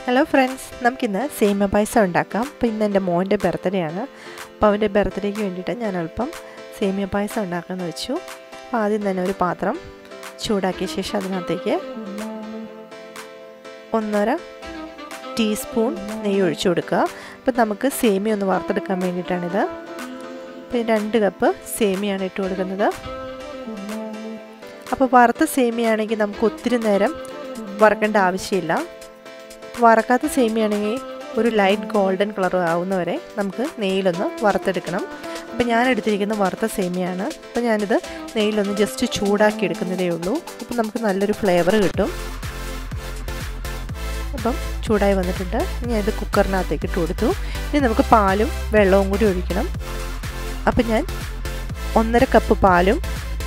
Hello friends, നമുക്കിന്ന് സേമിയ പായസം ഉണ്ടാക്കാം. അപ്പോൾ ഇന്ന് എൻ്റെ മോൻ്റെ ബർത്ത്ഡേ ആണ്. അപ്പോൾ അവൻ്റെ ബർത്ത്ഡേക്ക് വേണ്ടിയിട്ട് ഞാൻ അല്പം സേമിയ പായസം ഉണ്ടാക്കാമെന്ന് വെച്ചു. അപ്പോൾ ആദ്യം തന്നെ ഒരു പാത്രം ചൂടാക്കിയ ശേഷം അതിനകത്തേക്ക് 1.5 ടീസ്പൂൺ നെയ്യ് ഒഴിച്ചു കൊടുക്കുക. അപ്പോൾ നമുക്ക് സേമിയ ഒന്ന് വറുത്തെടുക്കാൻ വേണ്ടിയിട്ടാണിത്. അപ്പോൾ 2 കപ്പ് സേമിയാണ് ഇട്ട് കൊടുക്കുന്നത്. അപ്പോൾ വറുത്ത സേമിയാണെങ്കിൽ നമുക്ക് ഒത്തിരി നേരം വറക്കേണ്ട ആവശ്യമില്ല. വറക്കാത്ത സേമിയാണെങ്കിൽ ഒരു ലൈറ്റ് ഗോൾഡൻ കളർ ആവുന്നവരെ നമുക്ക് നെയ്യിലൊന്ന് വറുത്തെടുക്കണം. അപ്പോൾ ഞാൻ എടുത്തിരിക്കുന്ന വറുത്ത സേമിയാണ്. അപ്പോൾ ഞാനിത് നെയ്യിലൊന്ന് ജസ്റ്റ് ചൂടാക്കി എടുക്കുന്നതേ ഉള്ളൂ. അപ്പോൾ നമുക്ക് നല്ലൊരു ഫ്ലേവർ കിട്ടും. അപ്പം ചൂടായി വന്നിട്ടുണ്ട്. ഞാൻ ഇത് കുക്കറിനകത്തേക്ക് ഇട്ട് കൊടുത്തു. ഇനി നമുക്ക് പാലും വെള്ളവും കൂടി ഒഴിക്കണം. അപ്പം ഞാൻ 1.5 കപ്പ് പാലും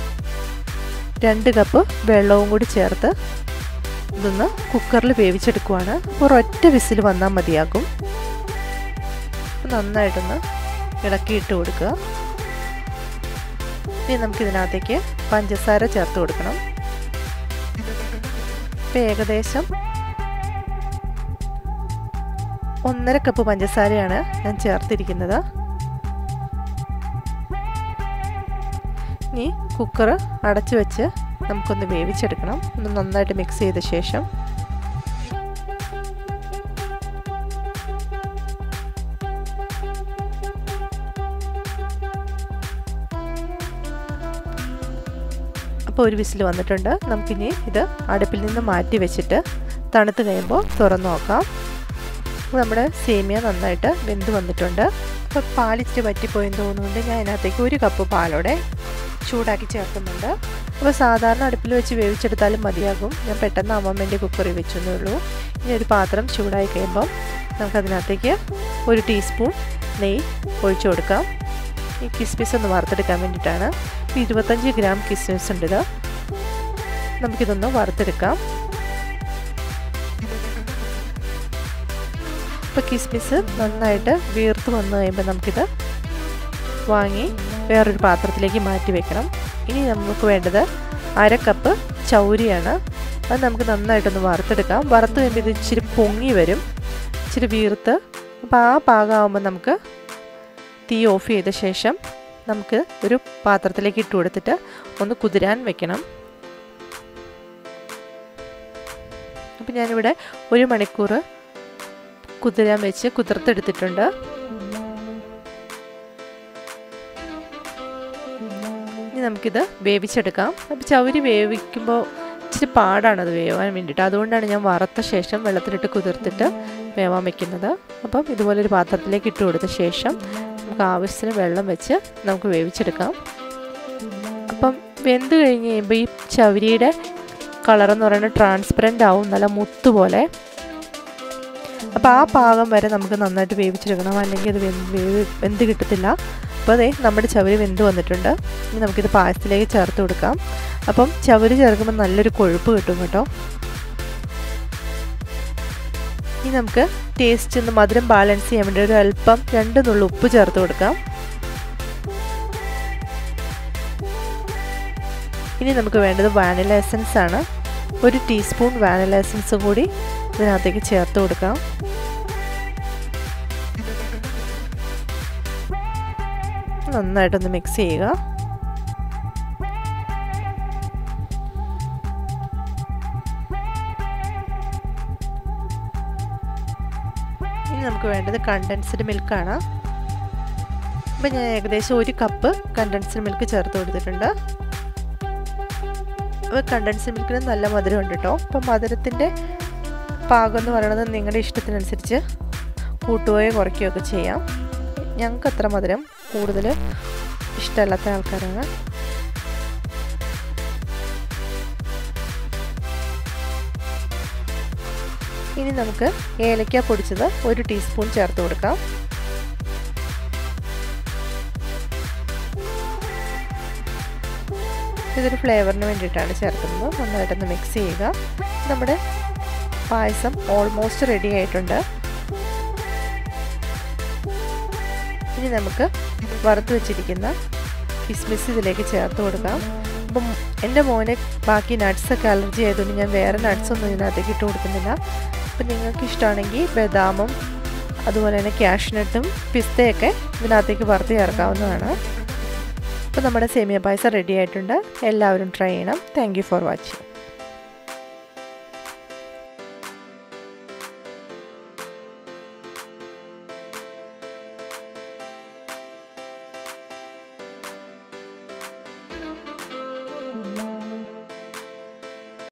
2 കപ്പ് വെള്ളവും കൂടി ചേർത്ത് ഇതൊന്ന് കുക്കറിൽ വേവിച്ചെടുക്കുവാണ്. ഒരൊറ്റ വിസിൽ വന്നാൽ മതിയാകും. നന്നായിട്ടൊന്ന് ഇളക്കിയിട്ട് കൊടുക്കുക. ഇനി നമുക്കിതിനകത്തേക്ക് പഞ്ചസാര ചേർത്ത് കൊടുക്കണം. ഇപ്പം ഏകദേശം 1.5 കപ്പ് പഞ്ചസാരയാണ് ഞാൻ ചേർത്തിരിക്കുന്നത്. ഇനി കുക്കർ അടച്ചു വെച്ച് നമുക്കൊന്ന് വേവിച്ചെടുക്കണം. ഒന്ന് നന്നായിട്ട് മിക്സ് ചെയ്ത ശേഷം അപ്പോൾ ഒരു വിസിൽ വന്നിട്ടുണ്ട്. നമുക്കിനി ഇത് അടുപ്പിൽ നിന്ന് മാറ്റി വെച്ചിട്ട് തണുത്ത് കഴിയുമ്പോൾ തുറന്ന് നോക്കാം. നമ്മുടെ സേമിയ നന്നായിട്ട് വെന്ത് വന്നിട്ടുണ്ട്. അപ്പോൾ പാലിച്ചിട്ട് വറ്റിപ്പോയെന്ന് തോന്നുന്നുണ്ട്. ഞാൻ അതിനകത്തേക്ക് 1 കപ്പ് പാലോടെ ചൂടാക്കി ചേർക്കുന്നുണ്ട്. അപ്പോൾ സാധാരണ അടുപ്പിൽ വെച്ച് വേവിച്ചെടുത്താലും മതിയാകും. ഞാൻ പെട്ടെന്ന് അമ്മമ്മേൻ്റെ കുക്കറിൽ വെച്ചെന്നേ ഉള്ളൂ. ഇനി ഒരു പാത്രം ചൂടായി കഴിയുമ്പം നമുക്കതിനകത്തേക്ക് 1 ടീസ്പൂൺ നെയ്യ് ഒഴിച്ചു കൊടുക്കാം. ഈ കിസ്മിസ് ഒന്ന് വറുത്തെടുക്കാൻ വേണ്ടിയിട്ടാണ്. 25 ഗ്രാം കിസ്മിസ് ഉണ്ട്. ഇത് നമുക്കിതൊന്ന് വറുത്തെടുക്കാം. ഇപ്പോൾ കിസ്മിസ് നന്നായിട്ട് വീർത്ത് വന്നു കഴിയുമ്പോൾ നമുക്കിത് വാങ്ങി വേറൊരു പാത്രത്തിലേക്ക് മാറ്റി വെക്കണം. ഇനി നമുക്ക് വേണ്ടത് 1/2 കപ്പ് ചൗരിയാണ്. അത് നമുക്ക് നന്നായിട്ടൊന്ന് വറുത്തെടുക്കാം. വറുത്ത് കഴിയുമ്പോൾ ഇത് ഇച്ചിരി പൊങ്ങി വരും, ഇച്ചിരി വീർത്ത്. അപ്പോൾ ആ പാകമാകുമ്പോൾ നമുക്ക് തീ ഓഫ് ചെയ്ത ശേഷം നമുക്ക് ഒരു പാത്രത്തിലേക്ക് ഇട്ട് കൊടുത്തിട്ട് ഒന്ന് കുതിരാൻ വെക്കണം. അപ്പോൾ ഞാനിവിടെ 1 മണിക്കൂർ കുതിരാൻ വെച്ച് കുതിർത്തെടുത്തിട്ടുണ്ട്. ഇനി നമുക്കിത് വേവിച്ചെടുക്കാം. അപ്പോൾ ചൗരി വേവിക്കുമ്പോൾ ഇച്ചിരി പാടാണത് വേവാൻ വേണ്ടിയിട്ട്. അതുകൊണ്ടാണ് ഞാൻ വറുത്ത ശേഷം വെള്ളത്തിലിട്ട് കുതിർത്തിട്ട് വേവാൻ വെക്കുന്നത്. അപ്പം ഇതുപോലൊരു പാത്രത്തിലേക്ക് ഇട്ട് കൊടുത്ത ശേഷം നമുക്ക് ആവശ്യത്തിന് വെള്ളം വെച്ച് നമുക്ക് വേവിച്ചെടുക്കാം. അപ്പം വെന്ത് കഴിഞ്ഞ് കഴിയുമ്പോൾ ഈ ചൗരിയുടെ കളറെന്ന് പറയുന്നത് ട്രാൻസ്പെറൻ്റ് ആവും, നല്ല മുത്തുപോലെ. അപ്പോൾ ആ പാകം വരെ നമുക്ക് നന്നായിട്ട് വേവിച്ചെടുക്കണം, അല്ലെങ്കിൽ അത് വെന്ത് കിട്ടത്തില്ല. അപ്പോൾ അതെ നമ്മുടെ ചവരി വെന്ത് വന്നിട്ടുണ്ട്. ഇനി നമുക്കിത് പായസത്തിലേക്ക് ചേർത്ത് കൊടുക്കാം. അപ്പം ചവരി ചേർക്കുമ്പോൾ നല്ലൊരു കൊഴുപ്പ് കിട്ടും കേട്ടോ. ഇനി നമുക്ക് ടേസ്റ്റ് ഒന്ന് മധുരം ബാലൻസ് ചെയ്യാൻ വേണ്ടി ഒരു അല്പം 2 നുള്ളു ഉപ്പ് ചേർത്ത് കൊടുക്കാം. ഇനി നമുക്ക് വേണ്ടത് വാനില എസൻസ് ആണ്. 1 ടീസ്പൂൺ വാനില എസൻസും കൂടി ഇതിനകത്തേക്ക് ചേർത്ത് കൊടുക്കാം. നന്നായിട്ടൊന്ന് മിക്സ് ചെയ്യുക. ഇനി നമുക്ക് വേണ്ടത് കണ്ടൻസ്ഡ് മിൽക്കാണ്. അപ്പം ഞാൻ ഏകദേശം 1 കപ്പ് കണ്ടൻസ്ഡ് മിൽക്ക് ചേർത്ത് കൊടുത്തിട്ടുണ്ട്. അപ്പോൾ കണ്ടൻസ്ഡ് മിൽക്കിന് നല്ല മധുരം ഉണ്ട് കേട്ടോ. അപ്പം മധുരത്തിൻ്റെ പാകം എന്ന് പറയുന്നത് നിങ്ങളുടെ ഇഷ്ടത്തിനനുസരിച്ച് കൂട്ടുകയോ കുറയ്ക്കുകയോ ഒക്കെ ചെയ്യാം. ഞങ്ങൾക്ക് അത്ര മധുരം കൂടുതൽ ഇഷ്ടമല്ലാത്ത ആൾക്കാരാണ്. ഇനി നമുക്ക് ഏലക്ക പൊടിച്ചത് 1 ടീസ്പൂൺ ചേർത്ത് കൊടുക്കാം. ഇതൊരു ഫ്ലേവറിന് വേണ്ടിയിട്ടാണ് ചേർക്കുന്നത്. നന്നായിട്ടൊന്ന് മിക്സ് ചെയ്യുക. നമ്മുടെ പായസം ഓൾമോസ്റ്റ് റെഡി ആയിട്ടുണ്ട്. ഇനി നമുക്ക് വറുത്ത് വെച്ചിരിക്കുന്ന കിസ്മിസ് ഇതിലേക്ക് ചേർത്ത് കൊടുക്കാം. അപ്പം എൻ്റെ മോനെ ബാക്കി നട്ട്സൊക്കെ അലർജി ആയതുകൊണ്ട് ഞാൻ വേറെ നട്ട്സൊന്നും ഇതിനകത്തേക്ക് ഇട്ട് കൊടുക്കുന്നില്ല. അപ്പോൾ നിങ്ങൾക്ക് ഇഷ്ടമാണെങ്കിൽ ബദാമും അതുപോലെ തന്നെ കാഷ്നട്ടും പിസ്തയൊക്കെ ഇതിനകത്തേക്ക് വറുത്ത് ചേർക്കാവുന്നതാണ്. അപ്പോൾ നമ്മുടെ സേമിയ പായസം റെഡി ആയിട്ടുണ്ട്. എല്ലാവരും ട്രൈ ചെയ്യണം. Thank you for watching.